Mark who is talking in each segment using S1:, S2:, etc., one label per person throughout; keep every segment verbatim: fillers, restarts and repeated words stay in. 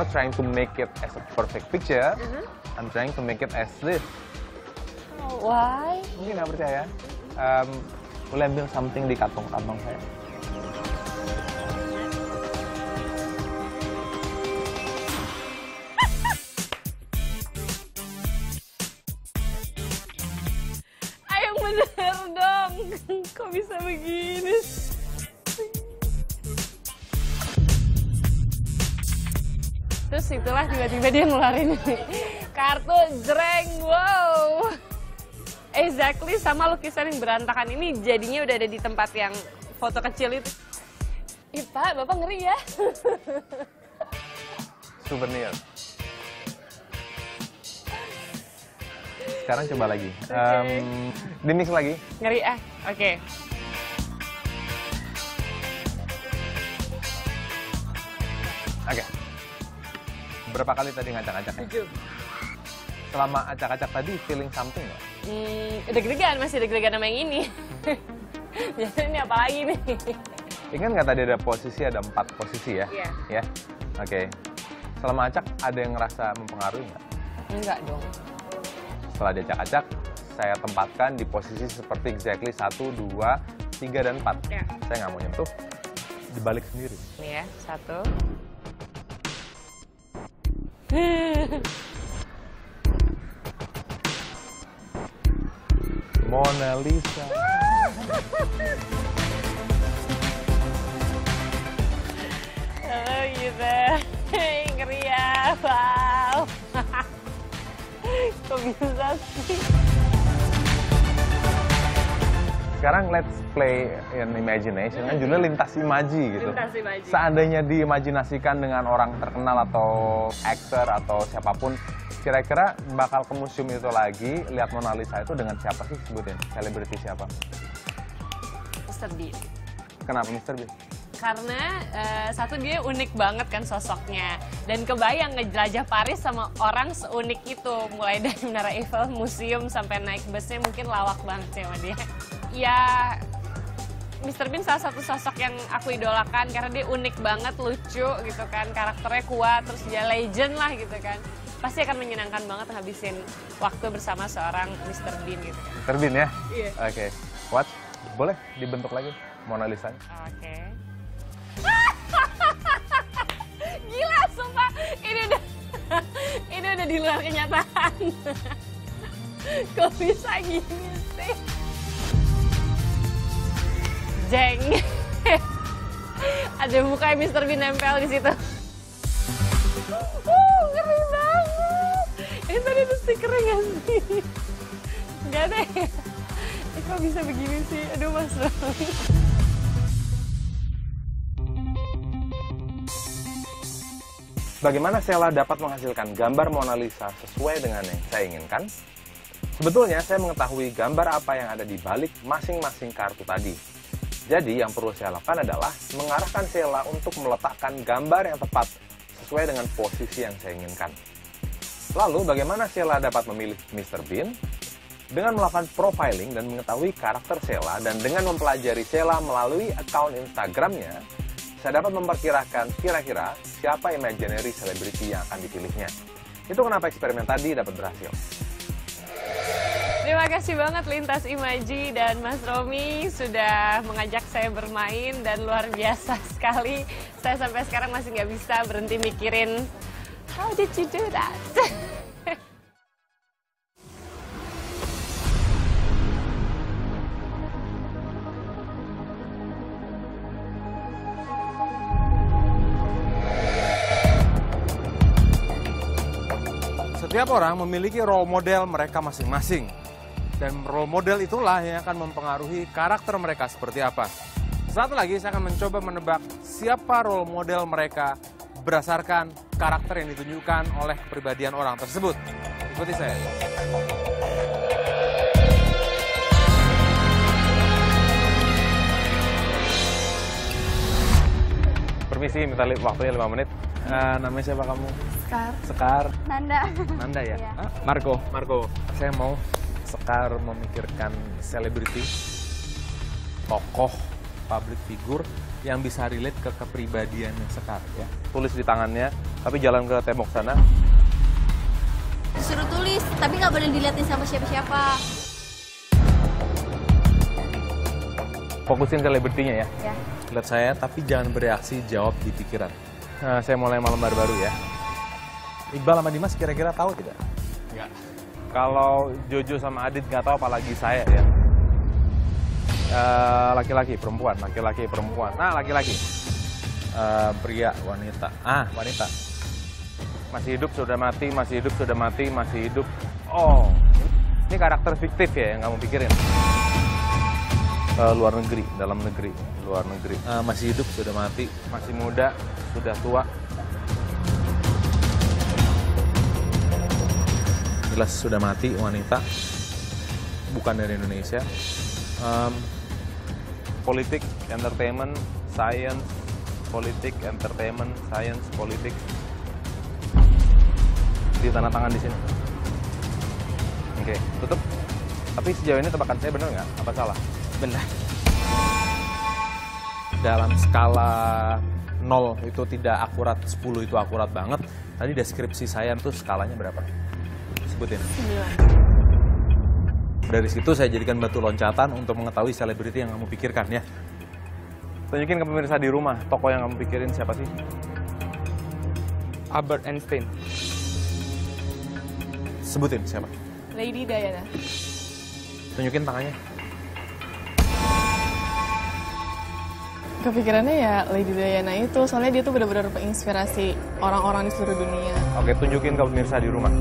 S1: not trying to make it as a perfect picture.
S2: Uh-huh.
S1: I'm trying to make it as this.
S2: Oh, why?
S1: Mungkin nggak percaya. Um, boleh ambil something di kantong-kantong saya.
S2: Ayo bener dong. Kok bisa begini? Terus itulah tiba-tiba dia ngeluarin kartu jreng, wow. Exactly sama lukisan yang berantakan ini jadinya udah ada di tempat yang foto kecil itu. Ih Pak, Bapak ngeri ya.
S1: Souvenir. Sekarang coba lagi.
S2: Okay.
S1: Um, di mix lagi.
S2: Ngeri ah, oke. Okay.
S1: Oke. Okay. Berapa kali tadi ngacak-ngacaknya?
S2: Tujuh.
S1: Selama acak-acak tadi feeling something nggak?
S2: Hmm, deg-degan, masih deg-degan sama yang ini. Jadi ini apa lagi nih?
S1: Ingat nggak tadi ada posisi, ada empat posisi ya?
S2: Iya.
S1: Ya? Oke. Okay. Selama acak, ada yang ngerasa mempengaruhi nggak?
S2: Enggak dong.
S1: Setelah diacak-acak, saya tempatkan di posisi seperti exactly satu, dua, tiga, dan empat.
S2: Ya.
S1: Saya nggak mau nyentuh, dibalik sendiri.
S2: Nih ya, satu.
S1: Mona Lisa.
S2: Oh gitu. Hei, ngeri ya. Wow. Kok bisa sih?
S1: Sekarang let's play in imagination. Kan judulnya lintas imaji gitu.
S2: Lintas imaji.
S1: Seandainya diimajinasikan dengan orang terkenal atau aktor atau siapapun, kira-kira bakal ke museum itu lagi, lihat Mona Lisa itu dengan siapa sih sebutin? Selebriti siapa?
S2: Mister Bean.
S1: Kenapa Mister Bean?
S2: Karena uh, satu dia unik banget kan sosoknya. Dan kebayang ngejelajah Paris sama orang seunik itu. Mulai dari Menara Eiffel, museum, sampai naik busnya mungkin lawak banget sih sama dia. Ya, Mister Bean salah satu sosok yang aku idolakan karena dia unik banget, lucu gitu kan. Karakternya kuat, terus dia legend lah gitu kan. Pasti akan menyenangkan banget ngabisin waktu bersama seorang Mister Bean gitu kan.
S1: Mister Bean ya?
S2: Iya.
S1: Oke. Okay. What? Boleh dibentuk lagi Mona Lisa?
S2: Oke. Okay. Gila, sumpah. Ini udah, ini udah di luar kenyataan. Kok bisa gini sih? Jeng. Ada mukanya Mister Bean nempel di situ. Uh, ngeri banget. Ini tadi itu stikernya nggak sih? Nggak deh. Eh, kok bisa begini sih? Aduh, Mas.
S1: Bagaimana Sheila dapat menghasilkan gambar Mona Lisa sesuai dengan yang saya inginkan? Sebetulnya saya mengetahui gambar apa yang ada di balik masing-masing kartu tadi. Jadi yang perlu saya lakukan adalah mengarahkan Sheila untuk meletakkan gambar yang tepat sesuai dengan posisi yang saya inginkan. Lalu bagaimana Sheila dapat memilih Mister Bean? Dengan melakukan profiling dan mengetahui karakter Sheila dan dengan mempelajari Sheila melalui akun Instagramnya, saya dapat memperkirakan kira-kira siapa imaginary celebrity yang akan dipilihnya. Itu kenapa eksperimen tadi dapat berhasil.
S2: Terima kasih banget Lintas Imaji dan Mas Romi sudah mengajak saya bermain dan luar biasa sekali. Saya sampai sekarang masih nggak bisa berhenti mikirin, how did you do that?
S1: Setiap orang memiliki role model mereka masing-masing. Dan role model itulah yang akan mempengaruhi karakter mereka seperti apa. Satu lagi saya akan mencoba menebak siapa role model mereka berdasarkan karakter yang ditunjukkan oleh kepribadian orang tersebut. Ikuti saya. Permisi, minta waktunya lima menit. Uh, namanya siapa kamu?
S3: Sekar.
S1: Sekar.
S3: Nanda.
S1: Nanda ya?
S3: Iya.
S1: Ah, Marco. Marco. Saya mau Sekar memikirkan selebriti, tokoh public figure yang bisa relate ke kepribadiannya Sekar ya. Tulis di tangannya, tapi jalan ke tembok sana.
S3: Disuruh tulis, tapi nggak boleh dilihatin sama siapa-siapa.
S1: Fokusin selebritinya ya.
S3: Ya.
S1: Lihat saya, tapi jangan bereaksi, jawab di pikiran. Nah, saya mulai malam baru ya. Iqbal sama Dimas kira-kira tahu tidak? Enggak. Kalau Jojo sama Adit nggak tahu, apalagi saya ya. Laki-laki, uh, perempuan, laki-laki, perempuan. Nah, laki-laki. Uh, pria, wanita. Ah, wanita. Masih hidup, sudah mati, masih hidup, sudah mati, masih hidup. Oh, ini karakter fiktif ya yang kamu pikirin. Uh, luar negeri, dalam negeri, luar negeri. Uh, masih hidup, sudah mati, masih muda, sudah tua. Jelas sudah mati, wanita, bukan dari Indonesia. Um, politik, entertainment, science, politik, entertainment, science, politik. Di tanda tangan di sini. Oke, tutup. Tapi sejauh ini tebakan saya benar nggak? Apa salah? Benar. Dalam skala nol itu tidak akurat, sepuluh itu akurat banget. Tadi deskripsi saya itu skalanya berapa? Sebutin.
S3: sembilan.
S1: Dari situ saya jadikan batu loncatan untuk mengetahui selebriti yang kamu pikirkan ya. Tunjukin ke pemirsa di rumah, tokoh yang kamu pikirin siapa sih?
S4: Albert Einstein.
S1: Sebutin siapa?
S5: Lady Diana.
S1: Tunjukin tangannya.
S5: Kepikirannya ya Lady Diana itu, soalnya dia tuh benar-benar menginspirasi orang-orang di seluruh dunia.
S1: Oke, tunjukin ke pemirsa di rumah.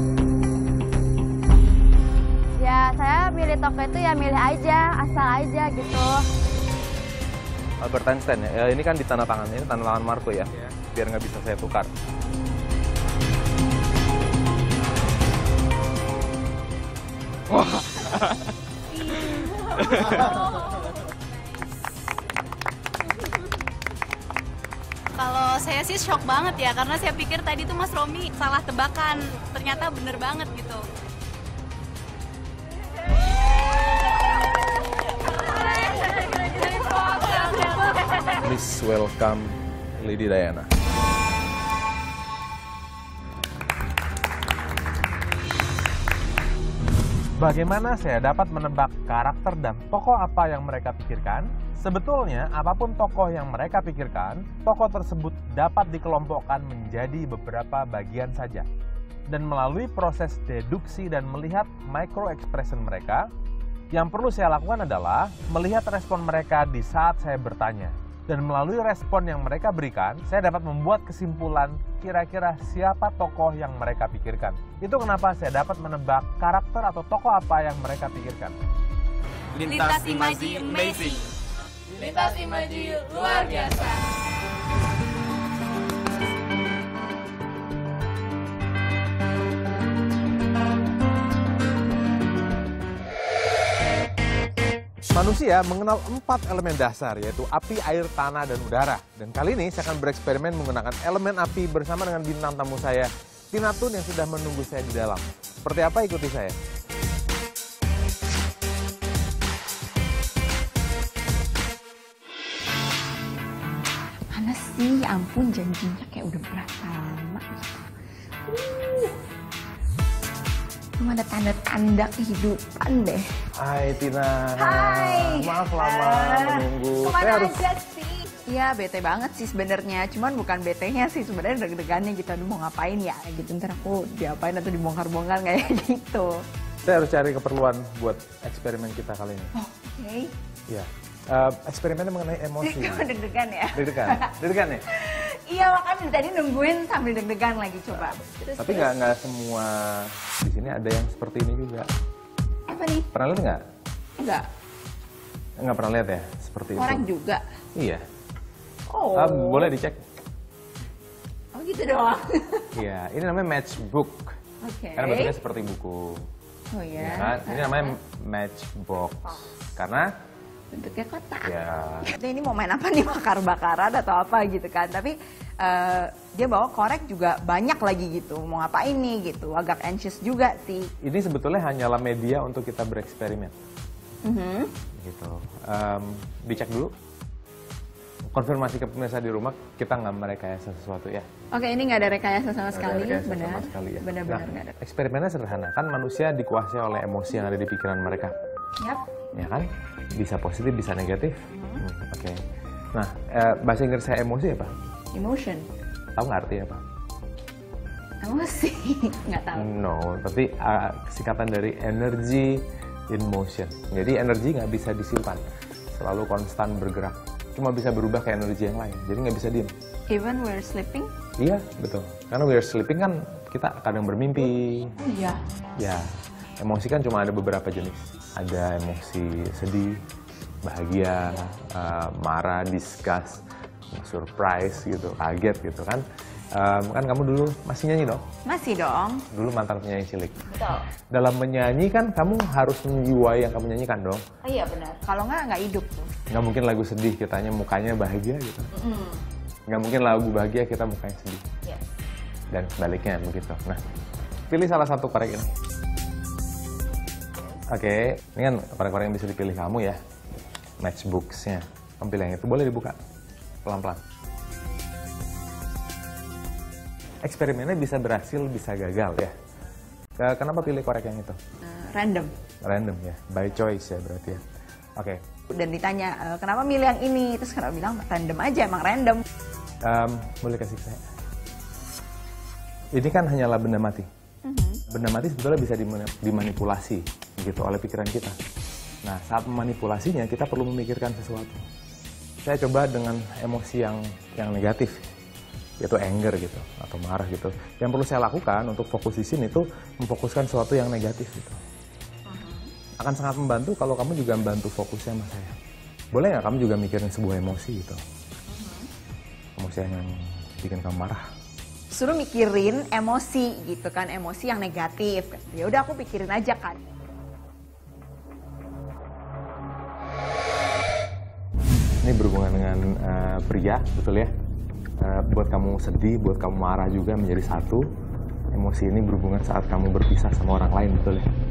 S3: Ya, saya milih tokoh itu ya milih aja, asal aja gitu.
S1: Albert Einstein ya, ini kan di tanda tangan, ini tanda tangan Marco ya, ya. Biar nggak bisa saya tukar.
S4: Wah.
S3: Kalau saya sih shock banget ya, karena saya pikir tadi tuh Mas Romi salah tebakan, ternyata bener banget gitu.
S1: Please welcome Lady Diana. Bagaimana saya dapat menebak karakter dan tokoh apa yang mereka pikirkan? Sebetulnya, apapun tokoh yang mereka pikirkan, tokoh tersebut dapat dikelompokkan menjadi beberapa bagian saja. Dan melalui proses deduksi dan melihat micro expression mereka, yang perlu saya lakukan adalah melihat respon mereka di saat saya bertanya. Dan melalui respon yang mereka berikan, saya dapat membuat kesimpulan kira-kira siapa tokoh yang mereka pikirkan. Itu kenapa saya dapat menebak karakter atau tokoh apa yang mereka pikirkan.
S4: Lintas Imaji Amazing.
S5: Lintas Imaji luar biasa.
S1: Manusia mengenal empat elemen dasar, yaitu api, air, tanah, dan udara. Dan kali ini saya akan bereksperimen menggunakan elemen api bersama dengan bintang tamu saya, Tina Toon, yang sudah menunggu saya di dalam. Seperti apa, ikuti saya.
S6: Mana sih, ya ampun, janjinya kayak udah berapa lama gitu. Uh. Belum ada tanda-tanda kehidupan deh.
S1: Hai Tina.
S6: Hai.
S1: Maaf lama
S6: Ah,
S1: menunggu.
S6: Kemana
S1: Saya harus...
S6: aja sih? Iya, bete banget sih sebenarnya. Cuman bukan betenya sih, sebenarnya deg-degannya gitu. Aduh, mau ngapain ya? Gitu, ntar aku diapain atau dibongkar-bongkar kayak gitu.
S1: Saya harus cari keperluan buat eksperimen kita kali ini.
S6: Oh, oke. Okay.
S1: Iya. Uh, eksperimennya mengenai emosi.
S6: Deg-degan ya?
S1: Deg-degan. Deg-degan ya?
S6: Iya, makanya tadi nungguin sambil deg-degan lagi coba. Terus,
S1: Tapi nggak nggak semua di sini ada yang seperti ini juga.
S6: Apa nih?
S1: Pernah lihat nggak?
S6: Enggak.
S1: Nggak pernah lihat ya seperti itu.
S6: Orang juga.
S1: Iya.
S6: Oh.
S1: Ah, boleh dicek.
S6: Oh gitu doang.
S1: Iya, ini namanya matchbook.
S6: Oke.
S1: Karena bentuknya seperti buku.
S6: Oh iya.
S1: Ya kan? Ini namanya matchbox. Karena
S6: bentuknya kotak.
S1: ya.
S6: Ini mau main apa nih, bakar-bakaran atau apa gitu kan. Tapi uh, dia bawa korek juga banyak lagi gitu. Mau ngapain nih gitu. Agak anxious juga sih.
S1: Ini sebetulnya hanyalah media untuk kita bereksperimen.
S6: Mhm.
S1: Gitu. Um, dicek dulu. Konfirmasi ke pemirsa di rumah, kita nggak merekayasa sesuatu ya.
S6: Oke, ini nggak ada rekayasa sama
S1: Nggak ada
S6: sekali,
S1: rekayasa
S6: benar.
S1: sama sekali ya.
S6: Benar-benar
S1: Nah,
S6: nggak ada.
S1: eksperimennya sederhana, kan manusia dikuasai oleh emosi yang ada di pikiran mereka.
S6: Yap.
S1: Ya kan? Bisa positif, bisa negatif. Hmm, Oke. Nah, eh, bahasa Inggris saya emosi apa?
S6: Emotion.
S1: Tahu nggak artinya apa?
S6: Emosi. Nggak tahu.
S1: No, tapi uh, singkatan dari energy in motion. Jadi energi nggak bisa disimpan, selalu konstan bergerak. Cuma bisa berubah ke energi yang lain, jadi nggak bisa diem.
S6: Even we're sleeping.
S1: Iya, betul. Karena we're sleeping kan kita kadang bermimpi.
S6: Iya.
S1: Ya, emosi kan cuma ada beberapa jenis. Ada emosi sedih, bahagia, uh, marah, disgust, surprise gitu, kaget gitu kan. Um, kan kamu dulu masih nyanyi dong?
S6: Masih dong.
S1: Dulu mantan penyanyi cilik.
S6: Betul.
S1: Dalam menyanyi kan kamu harus menjiwai yang kamu nyanyikan dong.
S6: Oh, iya benar. Kalau nggak nggak hidup tuh.
S1: Nggak mungkin lagu sedih kitanya mukanya bahagia gitu.
S6: Mm.
S1: Nggak mungkin lagu bahagia kita mukanya sedih.
S6: Yes.
S1: Dan sebaliknya begitu. Nah, pilih salah satu korek ini. Oke, ini kan korek-korek yang bisa dipilih kamu ya. Matchbooks-nya. Kamu pilih yang itu, boleh dibuka. Pelan-pelan. Eksperimennya bisa berhasil, bisa gagal ya. Kenapa pilih korek yang itu?
S6: Uh, random.
S1: Random ya, by choice ya berarti ya. Oke.
S6: Dan ditanya, e, kenapa milih yang ini? Terus kenapa bilang random aja, emang random.
S1: Um, boleh kasih saya? Ini kan hanyalah benda mati.
S6: Mhm.
S1: Benda mati sebetulnya bisa dimanipulasi gitu oleh pikiran kita. Nah, saat memanipulasinya kita perlu memikirkan sesuatu. Saya coba dengan emosi yang yang negatif, yaitu anger gitu atau marah gitu. Yang perlu saya lakukan untuk fokus di sini itu memfokuskan sesuatu yang negatif gitu. Akan sangat membantu kalau kamu juga membantu fokusnya sama saya. Boleh nggak kamu juga mikirin sebuah emosi gitu? Emosi yang bikin kamu marah.
S6: Suruh mikirin emosi gitu kan, emosi yang negatif. Ya udah aku pikirin aja kan.
S1: Ini berhubungan dengan uh, pria, betul ya? Uh, buat kamu sedih, buat kamu marah juga menjadi satu. Emosi ini berhubungan saat kamu berpisah sama orang lain, betul ya?